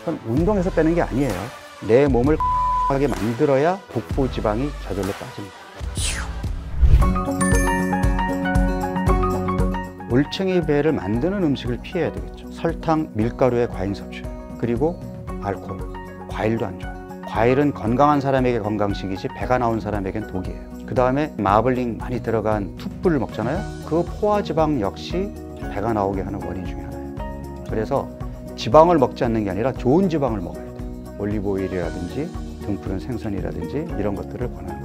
그건 운동해서 빼는 게 아니에요. 내 몸을 하게 만들어야 복부 지방이 저절로 빠집니다. 올챙이 배를 만드는 음식을 피해야 되겠죠. 설탕, 밀가루의 과잉 섭취, 그리고 알코올, 과일도 안 좋아요. 과일은 건강한 사람에게 건강식이지 배가 나온 사람에겐 독이에요. 그 다음에 마블링 많이 들어간 툭불을 먹잖아요. 그 포화지방 역시 배가 나오게 하는 원인 중에 하나예요. 그래서 지방을 먹지 않는 게 아니라 좋은 지방을 먹어야 돼요. 올리브 오일이라든지 등푸른 생선이라든지 이런 것들을 권하는 거예요.